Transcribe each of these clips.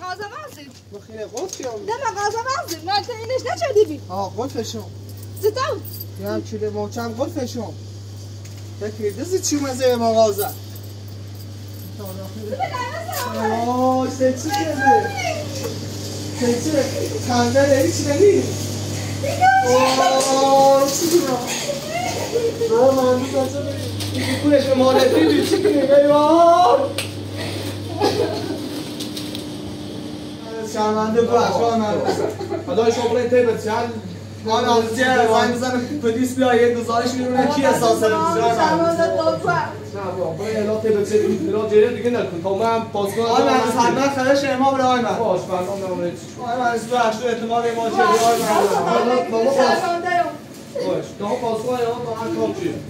مغازه مازیم بخیره قلف یا ده مغازه مازیم نه انت اینش نچه دیبی قلفشون زیتاو یه هم کلی موچم قلفشون بکری دزی چی مزه مغازه اوه سکسی کرده سکسی خنده داری چی نمی اوه چی کنم من دوست داشته این پولش به مالتی بی چی کنی بیوار شرمنده باش خدای شما برای تیبت چند آن از جه زنگ بزنم پلیس بیا یه گزارش میرونه کی احساس شرمنده تو نه با برای الا تیبت چه الا جره دیگه نکن تا من پاسگاه آن من از حتما خداش امام رو آی من باش فرمان نمونه آی من از تو هشتو اعتماد ما چه آی من باش تا پاسگاه امام با من کام چیه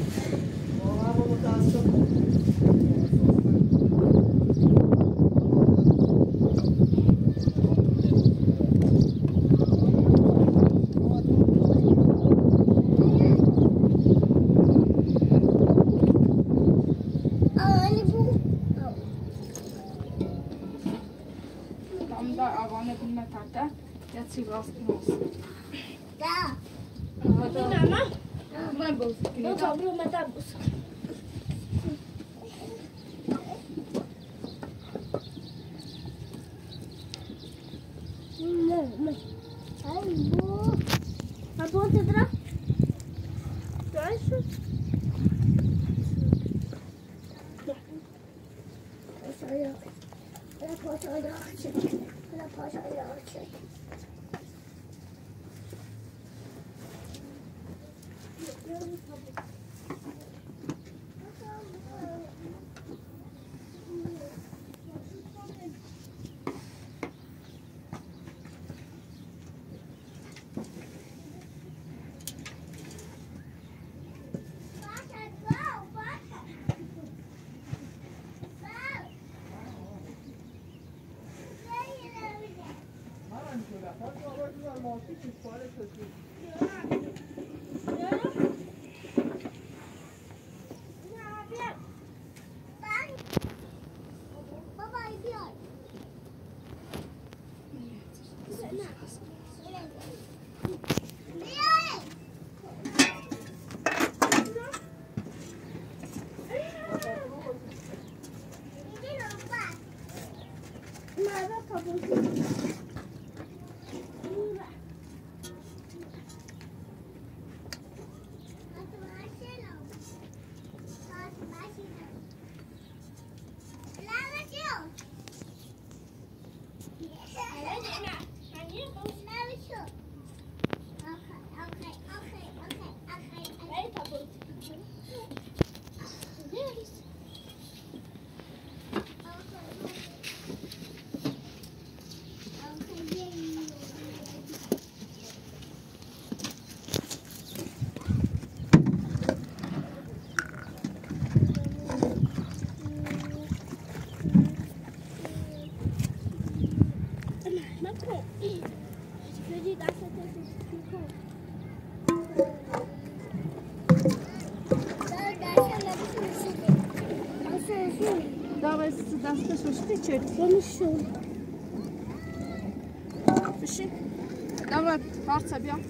Dobra, forza bia.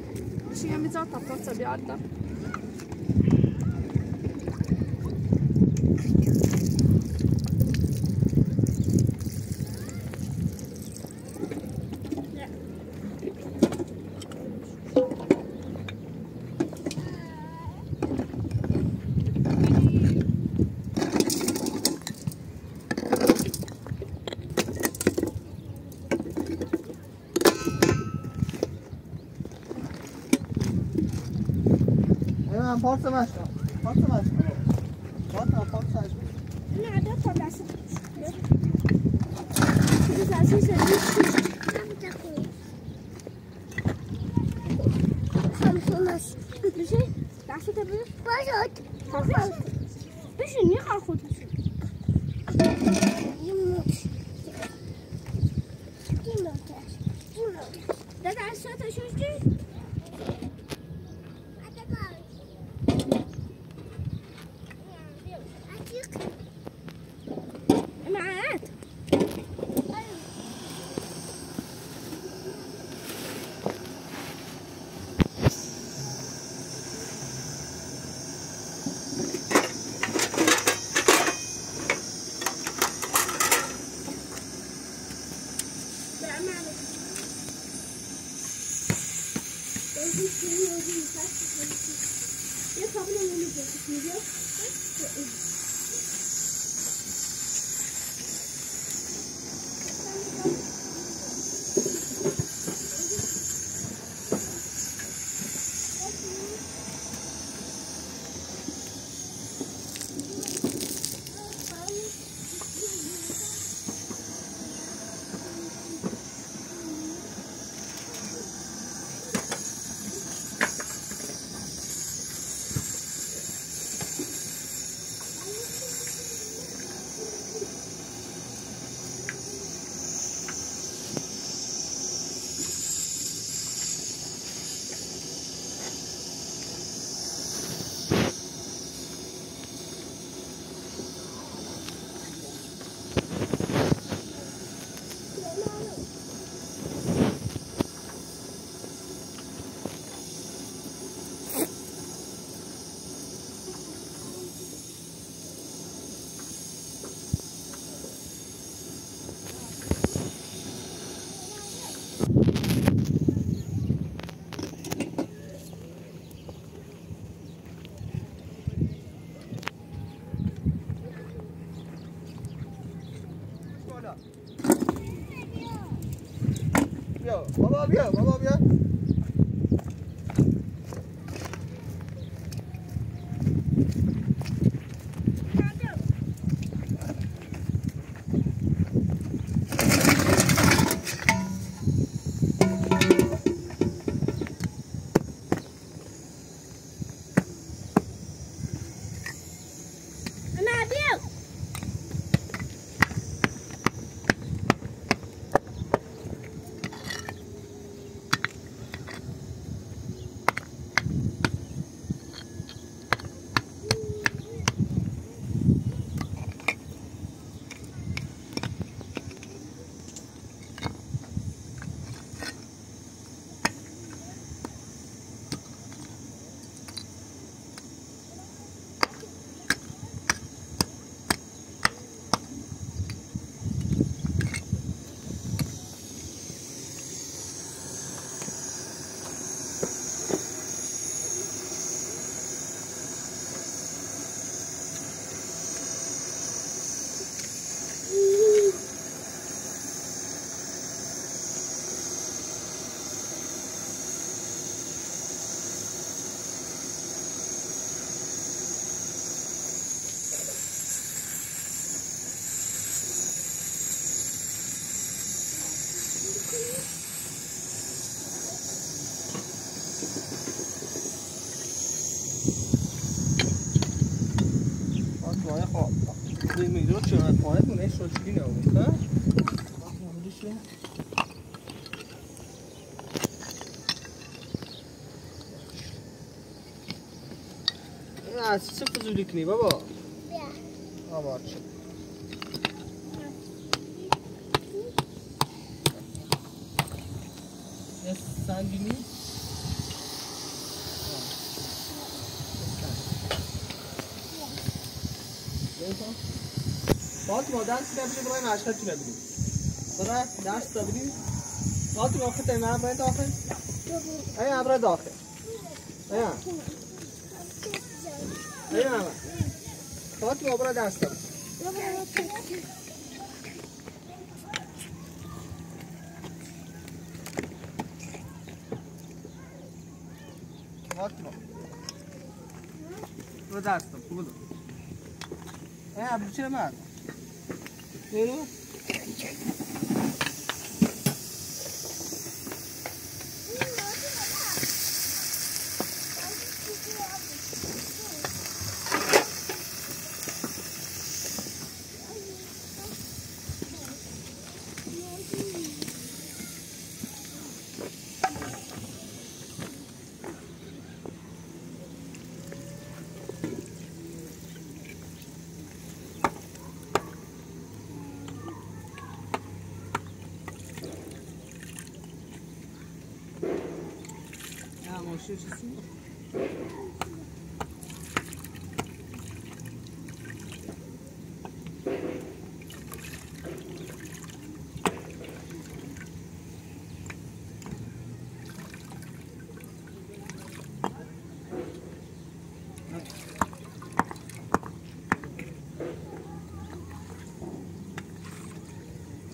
Ci è mezz'orta, forza bianca. Forza maşallah. Forza maşallah. Forza forza. Nerede forza? Güzel şey söylüyorsun. Samsun'uz. Bir şey? Nasıl tabii? Başot. Kalkın. Bir şey niye kalkın? Dada şu taşıyorsun. بابا بیا بابا بیا میگذار چون پانه تونه شوشگی نبود ها؟ این از چه فضولی کنی بابا؟ بیا بابا چه یه سنگی نیست؟ فاطمه دست ببری برای مشهد چی ببری؟ برای دست ببری؟ فاطمه آخه تیمه برای داخل؟ ايه برای داخل ايه ايه فاطمه برای دست ببری فاطمه برای دست ببری ايه ابو چرا مرد؟ برو ماشین چیزی؟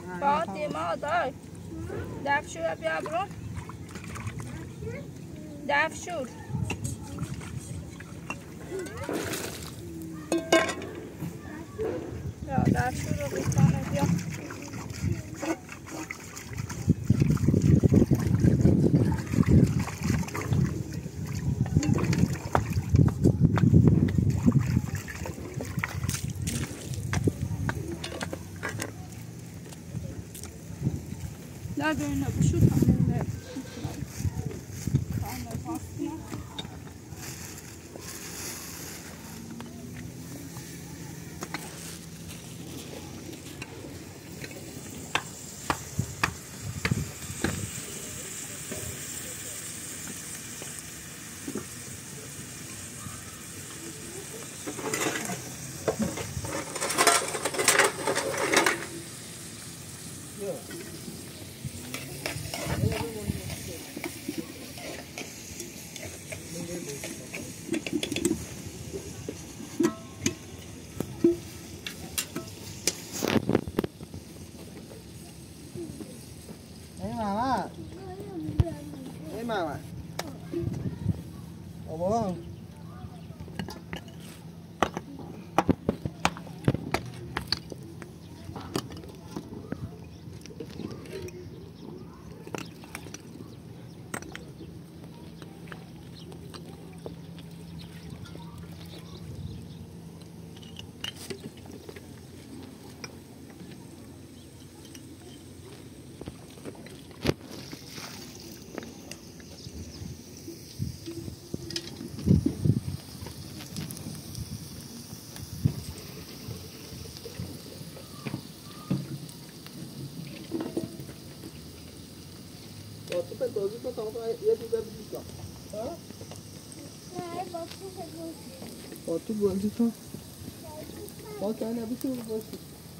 فاطمه دای دفشور بیا برو دفشور یا دفشور رو بکنه بیا لا بينا بشوف عن با تو بازی کن با تو نبیشون باشی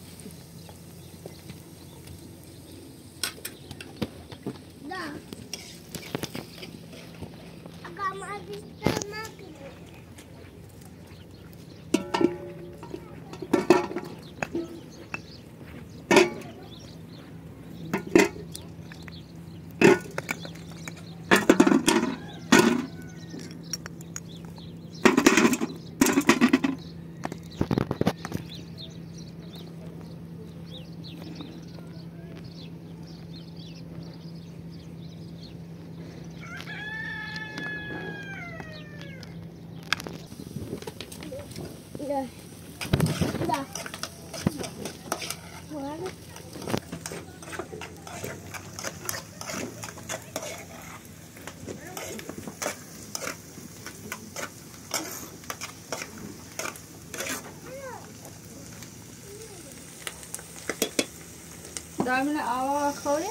دارم آوا خوره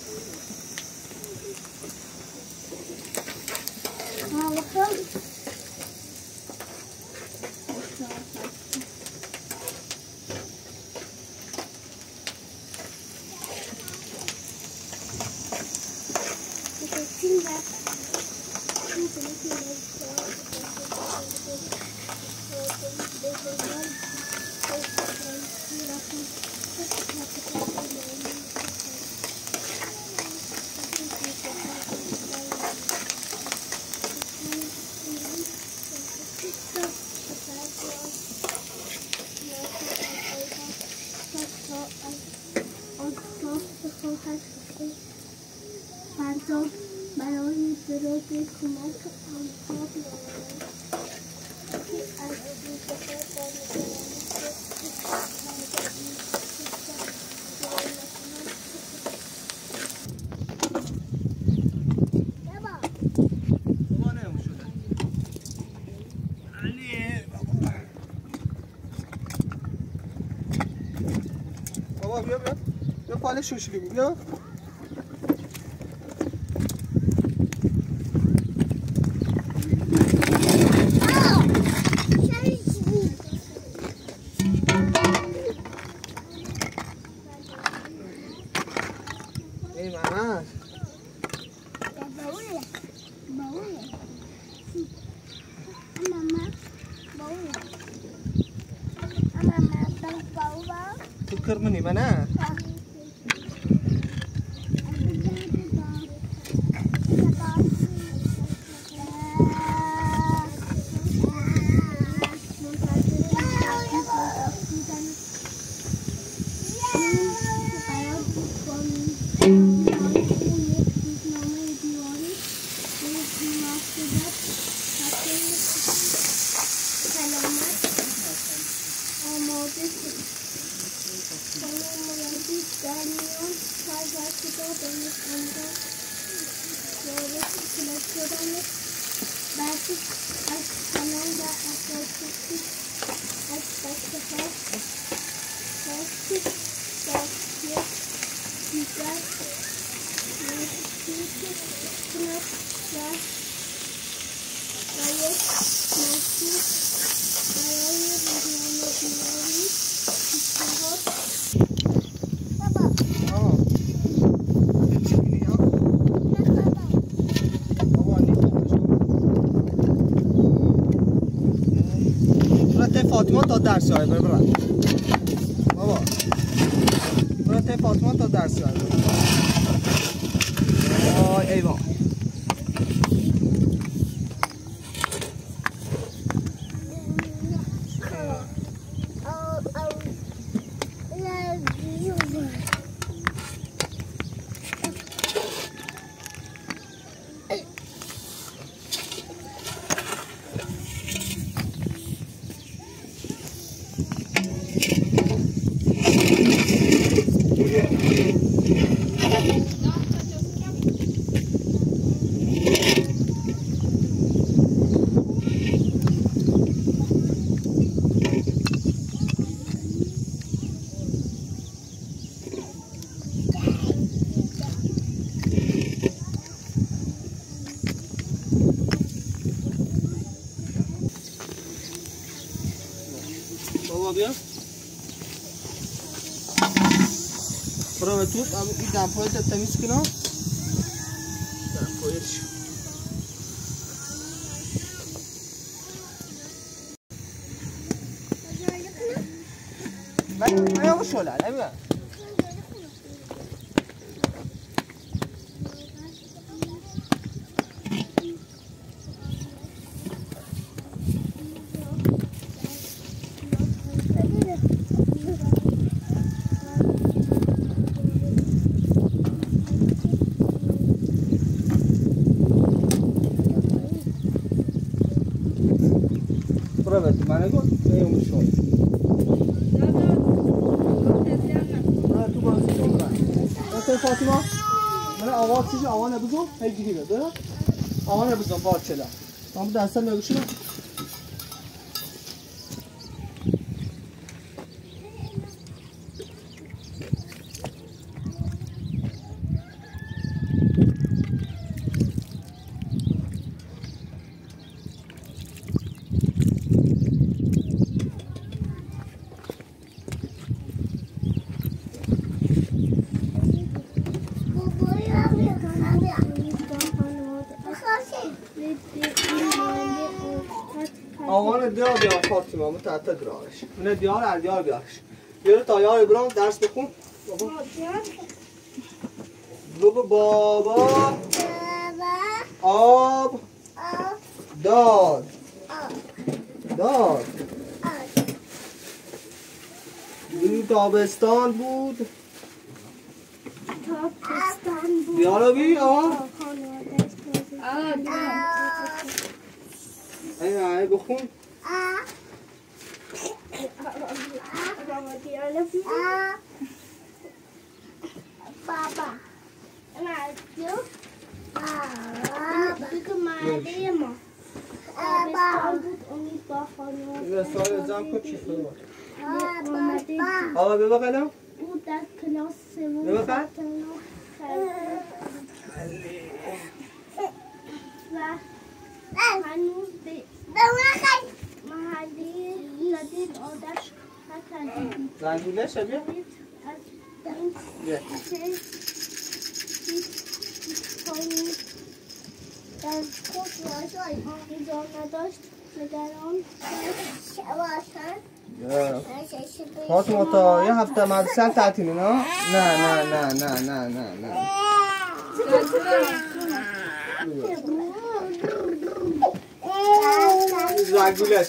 آوا خوره بیا پاله شوشلی بیا Tuker meni mana? شدنش برسی از تمام و اساسی از بسته برسی برسی دیگر نسیتی کنت و یک نسیت برای برنامه بیاری پیشنهاد فاطمه تا درس های ببرن بابا برای فاطمه تا درس های ببرن آی ایوان بیا برو تو این دمپایت تمیز کنم دمپایتش من یا شلال نمیدونم من گفت میام شو تو بازی کن مثلا فاطمه من آواز چیزی آوان بزن هی دیگه بده آوان بزن پارچلا tam dersen ölçü mü? آوان دیار بیار فاطمه متعطل گرایش من دیار اردیار بیارش بیاره تا یار برام درس بخون بابا بابا آب داد این تابستان بود بیارو بی آه ای بخون بابا مردو بگو مرده ما تابستان بود امید با خانواده این سال جمع کن چی شد آقا ببا قلم او در کلاس سوم ببا و هنوز به محلی ندید آدش نکردید زنگوله شبیه؟ از این در خود ایجا نداشت نگران فاطمه تا یه هفته مدرسه تعطیلی نه؟ نه زنگولش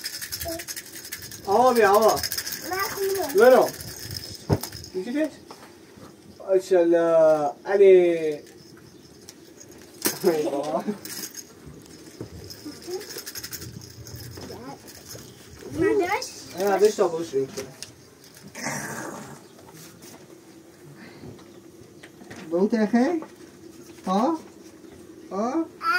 آقا بیا آقا برو میشه بیش؟ ماشالله علی نداشت تا باش ریم کنه به اون تخه ها ها؟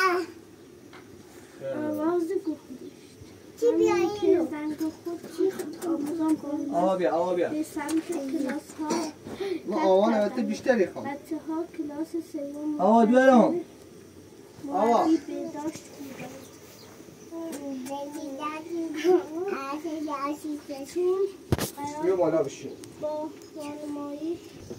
آوازی گفت چی بیایی؟ زنگ خود چی خود آموزان کنم آوا بیا به سمت کلاس ها ما آوان البته بیشتری خوام بچه ها کلاس سوم آوا بیارم معلمی بهداشت بیا بالا بشین با راهنمایی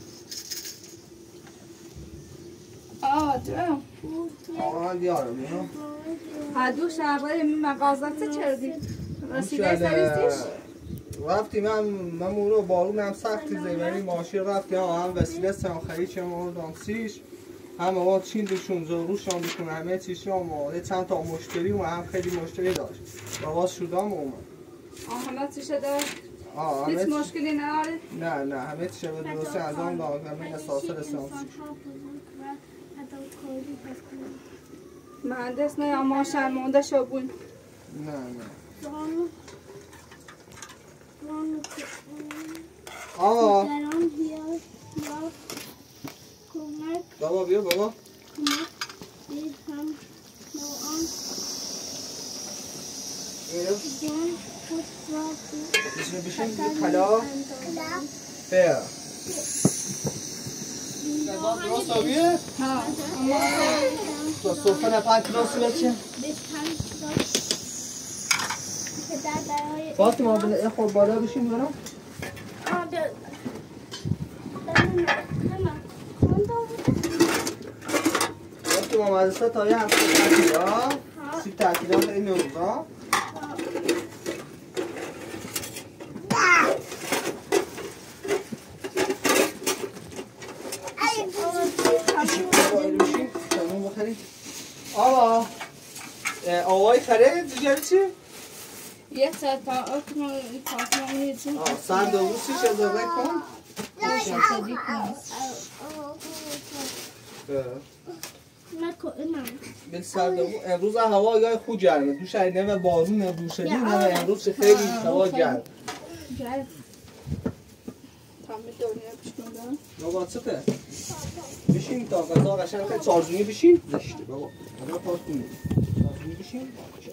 جم آوا بیارم اینو هدو شبای مغازت چردی رسیده سریستیش رفتیم من اونو بارون هم سختی زیبری ماشین رفتیم هم وسیله سنخری چه ما دانسیش هم ما چین دوشون زروشان دوشون همه چیش هم چند تا مشتری و هم خیلی مشتری داشت و باز شدام اومد همه چیشه دار هیچ مشکلی نداره؟ نه همه چیشه به درسته از آن دارم همه اساسه رسانسیش مهندس نه اما شرمانده شو بون نه آقا بابا بیا بابا بشین کلا بیا درست آبیه؟ ها تو صوفه نپنج درست بچه؟ فاطمه بله خود بالا بشین برام فاطمه مدرسه تا یه هفته تعطیل ها؟ سی تعطیلات این روزا؟ آقا آقای خرید دیگری چی؟ یه تا اکنون میدیم سند و روسیش اضافه کن شدی کنست بل سرد و امروز هوا یا خوب گرمه دوش نه بارون دوشه نه امروز خیلی هوا گرم گرم تا می دنیا بشکنم بابا چطه؟ بشین تا غذا قشنگ خیلی چارزونی بشین زشته بابا غذا پاس کنید چارزونی بشین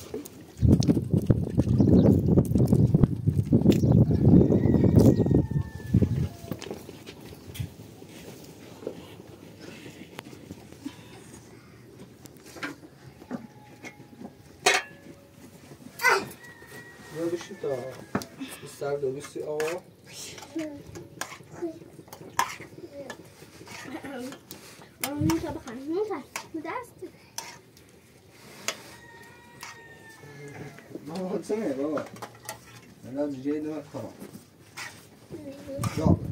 بشین تا سرد و بیستی آقا بابا چنه بابا الان جیجه دمت کنم یا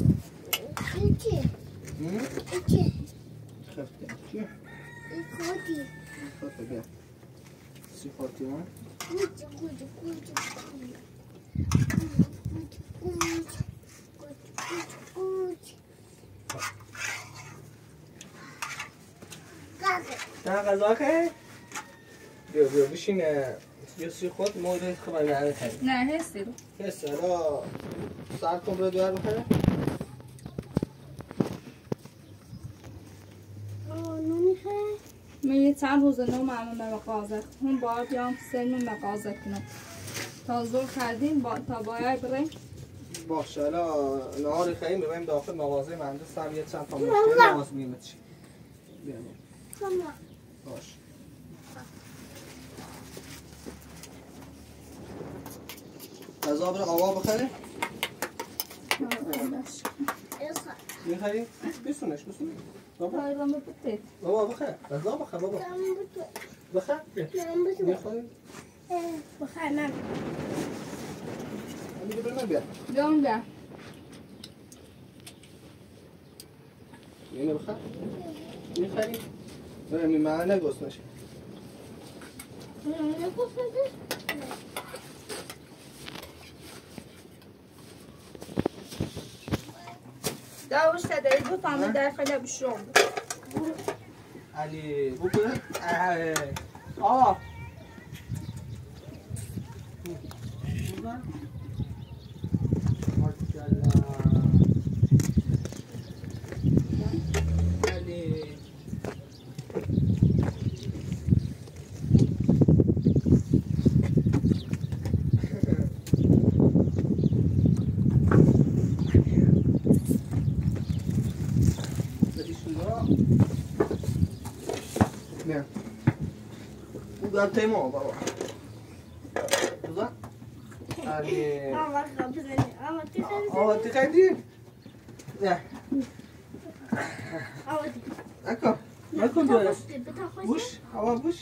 خفته چی؟ خفته بیا سی فاطمه نه غذا که؟ بیا بشین یه سی خود مورد خبر نهاره کنیم نه هستی رو هستی حالا ساعت کن برای دوار بخوره؟ من یه چند روز نو معمول مغازه هم باید بیام سلم مغازه کنم تا زور کردیم تا باید بریم باشه حالا نهاری خیلی ببینیم داخل مغازه مهندس هم یه چند تا مشکل نماز میمه چی بیانیم باشه غذا بره آوا بخره؟ میخری؟ بسونش بابا بابا بخره غذا بخره بابا بخره میخوایی؟ بخیر من دیگه بریم بیا بیام بیا اینو بخره؟ میخری؟ بریم من نگوست نشه داوش تدري دو طعم داخله بالشوم علی بکنه آه علی نه او در تیما بابا دوزا آره آواتی خیلی نه آواتی اکا نکن دوره بوش هوا بوش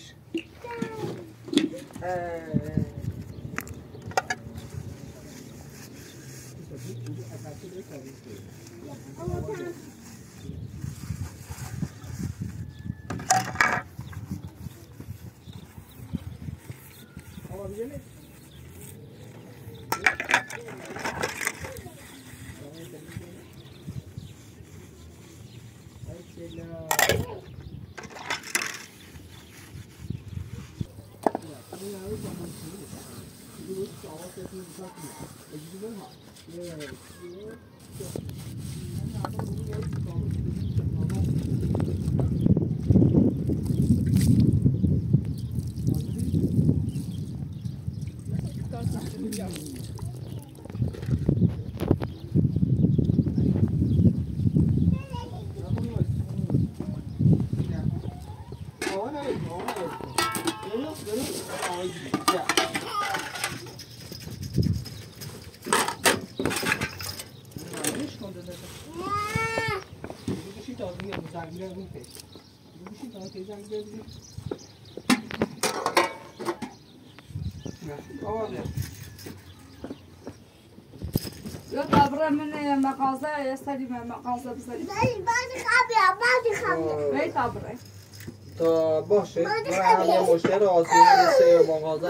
یا دبره من مغازه یا سری من مغازه بزنیم بعد خبیه بی دبره تا باشه من یه مشتر آسیانی سه مغازه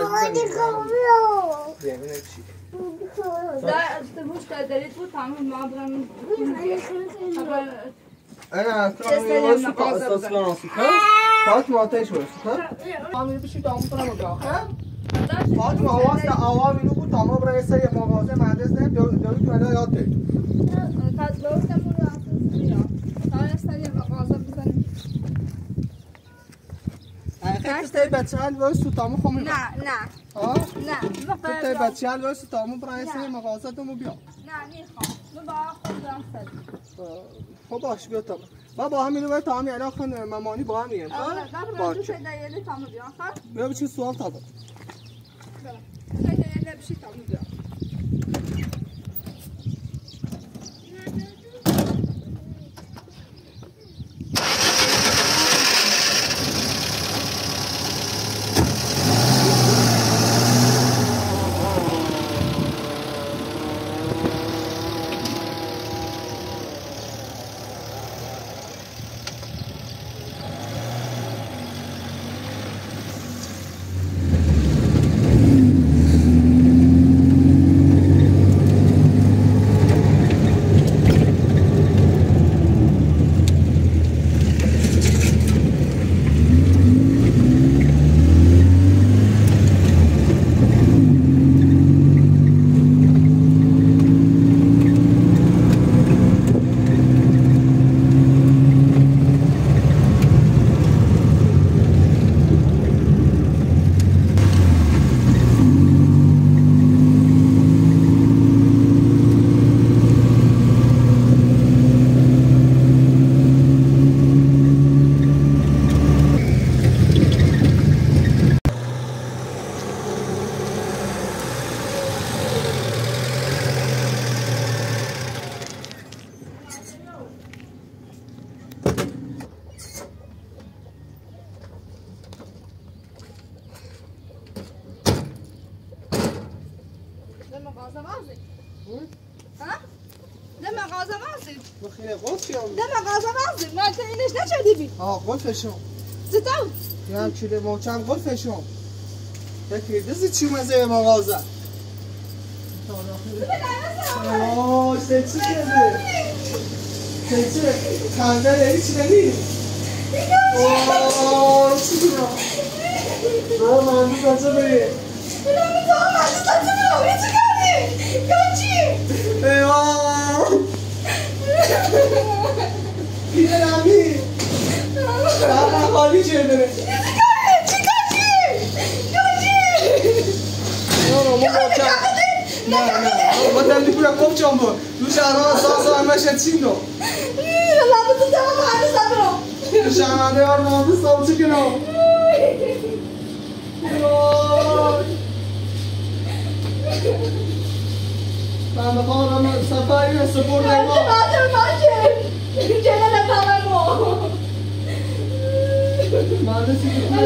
ببینه چی ده مشتر دارید بود تمام ما برم انا اصلا فاطمه آتش برس آمیر بشی دامو برم داخل فاطمه آواز اینو بود تمام برای سه مغازه مهندس نه داری تو ادا یاد دید قد لوستمون رو اساس میاد تا سری مغازه بزنیم خیلی تای بچه هل وایس تو تامو خو میبا نه تو تای بچه هل وایس تو تامو برای سه مغازه دومو بیا نه میخوام من با خود برم سری خب باش بیا تامو با همینو باید تامی الان خون ممانی با هم میگن باشه دایره تامو بیان خب بیا بچه سوال تا با دایره بشی تامو بیان قلفشون زدم یه هم کیله محکم قلفشون یکی دزی چی مزه مغازه اوه سیچی کرده سیچی خنده داری چی داری اوه چی دینا برای مندو کجا بری پیده نمی رفت خالی شده ما دم دیپولا کوب چون بود دوش آنها ساسا همه شد چین دو لابد تو تمام هنوز ندارم شرمنده بر مهندس صاحب چه کنم من بخوام سفری به سپورت ما مهندسی که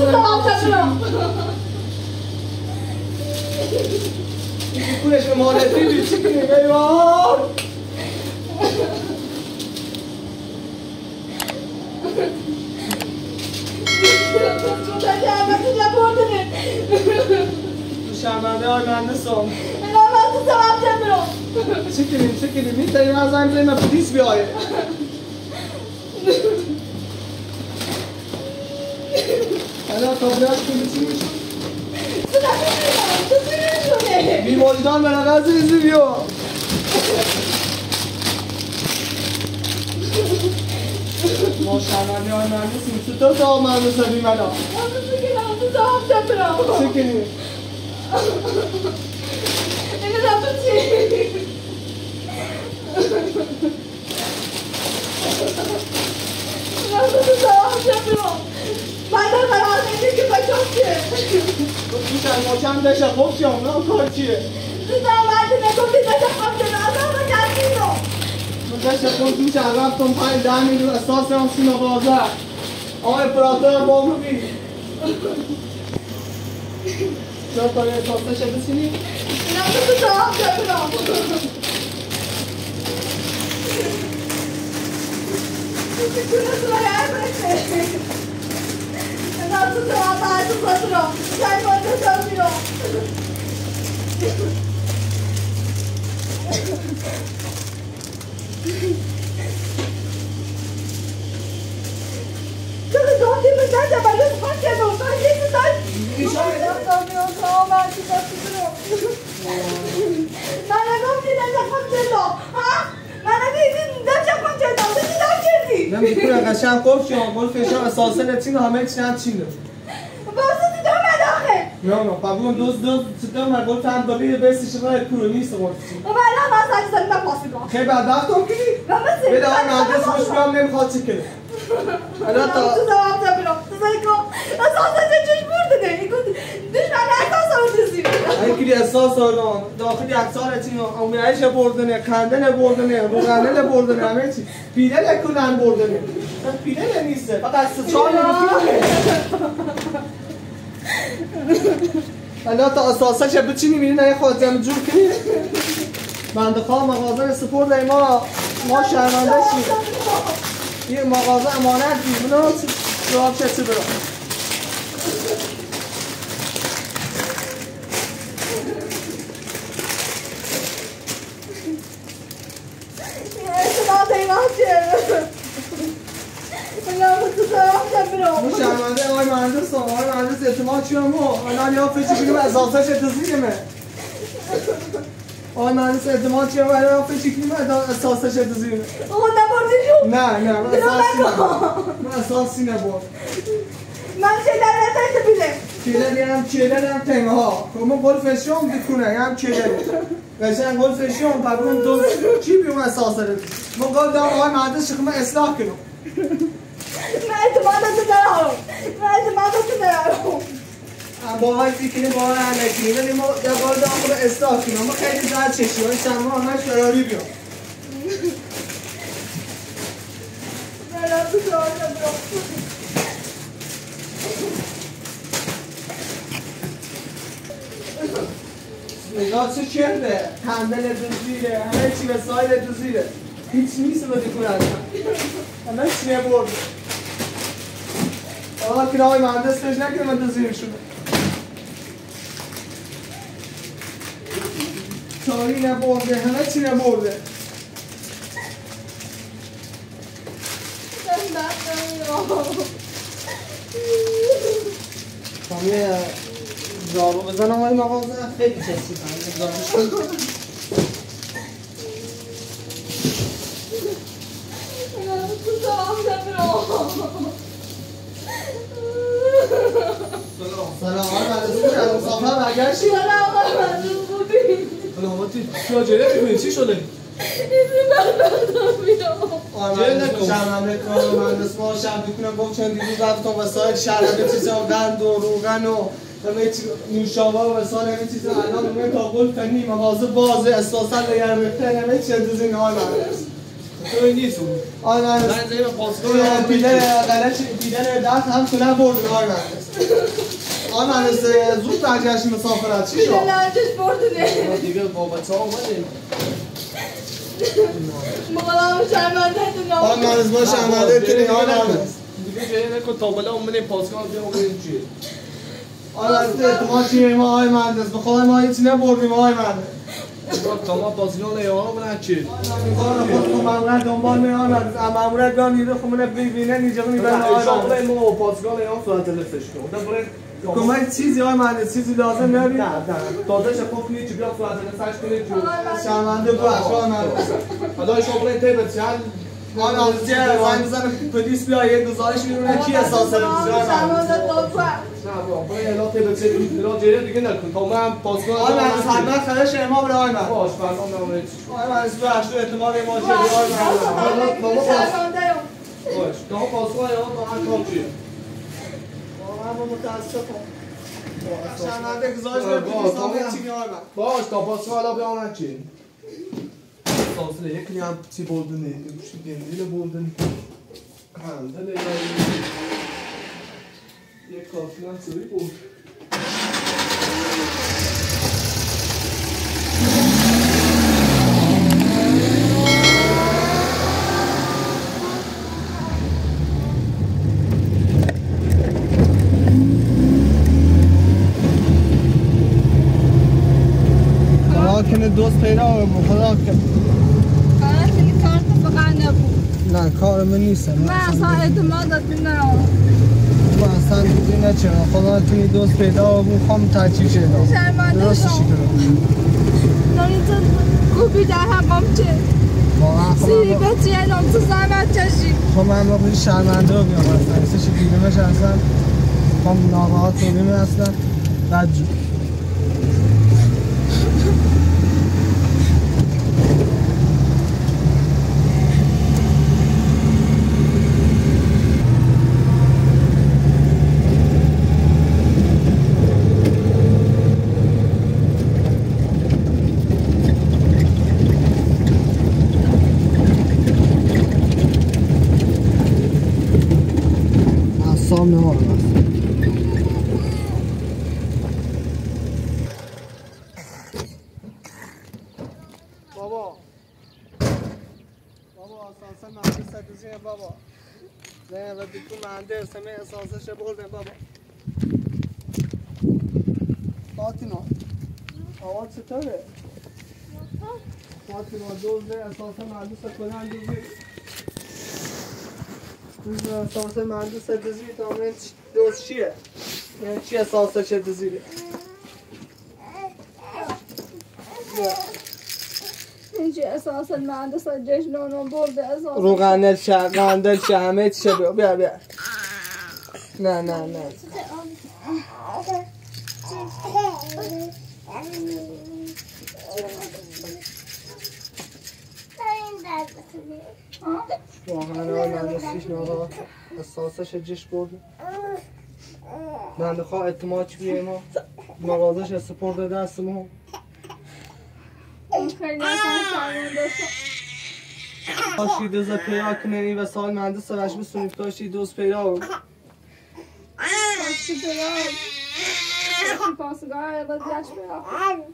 پولش به مالتی بید چی کنیم ایوان تو شرمنده های مهندس هم چی کنیم میتونیم از هم زیم پولیس بیایه الان تابلیاش کنی چی میشه؟ بیماجدان به نقص ایزی بیا ما شرمنده های مهندسیم چطور تا مهندس ها بیم الان؟ چی کنیم؟ میشن ما چند دشه خوب شم نه کار چیه؟ دشه خوب میشن رفتم 5-10 میلیون اساس هم سینا بازه آقای امپراتور با رو بی چرا تا یه اساسشه بسینی؟ نمی‌کنه قشنگ خوب شما گل فشار اساسا نتین همه چی هم چینه نه قبول دوست چطور من گفت هم داری بسیش راه کرونی سوارتی خیلی بعد وقت هم کنی؟ بده آن مهندس خوش بیام نمیخواد چی کنه الان تا اینکلی احساس آدم داخلی اکسار چی امیایش بردنه کندن بردنه روغنل بردنه همه چی پیله نکنن بردنه پیله نیسته فقط چهار نمیکنه الان تا اساسش بچینی میری نه خود جمع جور کنی بنده خواه مغازه سپورت ما شرمنده شیم یه مغازه امانت دیم منو جواب چه برام مو شرمنده آقای مهندس آقای مهندس اعتماد چی همو الان یا فکر کنیم اساسش اتزیمه آقای مهندس اعتماد چی همو الان فکر کنیم اساسش اتزیمه نه من اساسی نبود من چیلر هم تنگه ها کمون گل فشیون بکنه هم چیلر قشنگ گل فشیون پرون دو چی بیون اساس رو من گل دارم آقای مهندس شکمه اصلاح کنم با آقای فکری با آقای علکی ولی ما در گل دارم خود اصلاح کنم ما خیلی زرد چشی های چند ماه همش فراری بیام نگاه چه کرده؟ کندل دوزیره همه چی به سایل دوزیره هیچ نیست رو دیکون از من همه چی نبرده آقا که آقای مهندس فش نکنه من دوزیر شده تاری نبرده همه چی نبرده خواهیه جارو بزنم آقای مغازه خیلی کسی سلام آقای مهندس از مسافر برگشتی؟ سلام آقای مهندس بودی؟ سلامتی چرا جره میکنی؟ چی شده؟ شرمنده کار مهندس ما شب میکنم گفت چند دیروز رفتم وسایل شرمنده چیزا قند و روغن و همه نوشابه و وسایل همه چیزا الان اومد تا گفت کنی مغازه بازه اساسا لگر ریخته همه چیز دوزی نه مهندس تو نیست اون مهندس من زیر پاسگاه پیدن غلط پیدن دست هم تو نبردن مهندس مهندس زود برگشت مسافرت چی شد؟ لعنتش بردونه دیگه با بچه‌ها اومدیم مقالام شرمنده دونم مهندس ما شرمنده کنیم مهندس دیگه جایی نکن تا بالا اومدیم پاسگاه بیام بریم چیه مهندس ما چیه ما آقای مهندس به خدا ما هیچی نبردیم آقای مهندس تا ما پاسگاه نیارم نه چی مامورت دنبال میان مامورت بیان نیرو خمونه ببینن اینجا میبرن آقای ما پاسگاه نیارم صورت لفش کن کمک چیزی آقای مهندس چیزی لازم نداری؟ نه داداش خوب نیست بیا صورت لفش کنید شرمنده باش آقای مهندس حالا شغل تیبت چند آقای مهندس زنگ بزنه پلیس بیا یه گزارش میرونه کی احساس شرمنده دادخواه نه بابا الا تیبت چه جریه دیگه نکن تا من پاسگاه آقای مهندس حتما خدش امام آقای مهندس باش فرمان نامید آقای مهندس تو هشتو اعتماد ما چه آقای مهندس بابا باش تا پاسگاه امام ما کام چیه من متاسفم شرمنده گزارش به پلیس نامه چی میاد باش تا پاسگاه حالا بیام چی ساسله یک نیم چی بردنه چی گندیل بردن هندل یک کافی هم سوی برد کنه دوست پیدا بود خدا کنه کارت فقط نبود نه کار من نیست من اصلا اعتمادت ندارم من اصلا دیگه نچرم خدا کنه دوست پیدا بود خواهم تحجیل شدم شرمنده شدم نانی تو کوبی در حقام چه سیری بچی اینام تو زحمت چشی خب من باقی شرمنده رو بیام اصلا ایسه چی دیگه مش اصلا خواهم ناراحت رو بیمه اصلا بدجو سام نمارم است بابا اساسا مهندس سدوزیه بابا نه و دیگه مهندس همه اساسش بردن بابا فاطمه آواز چطوره؟ فاطمه دوزه اساسا مهندس کنن دوزه اساس مهندس دوزی دامن دوز چیه؟ یعنی چی اساسه چه دوزیه؟ اینجی اساس مهندس جشنانو برده اساس رو قندل شه همه چیه بیا نه واقعا مهندسیش ناراحت اساسش جش برده بنده خواه اعتماد چی بیه ما مغازش سپرده دست ما خیلی اصلا شرمنده کاشی دوز پیدا کنه این وسایل مهندس روش بسونید کاشی دوز پیدا بود کاشی پیدا کاشی پاسگاه ایقاد جشن پیدا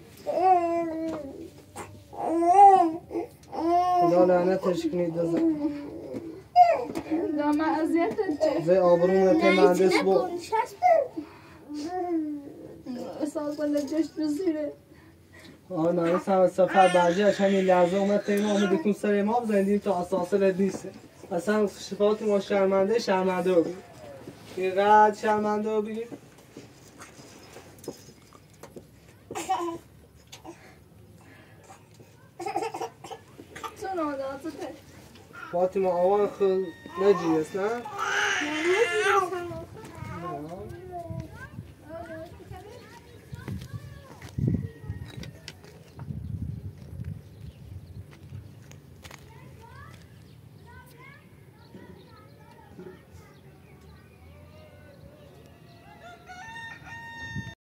خدا لعنتش کنید دوزه دامه اذیتت چه؟ زی آبرون که مهندس بود احساس کنه جشن بزیره آه مهندس هم سفر برگشت همین لحظه اومد تا ما آمده کن سر ما بزندیم تا اساسه رد نیست اصلا شفاعت ما شرمنده رو بگیر اینقدر شرمنده رو بگیر چون عاداته فاطمه آوان خود نجیست نه؟ نه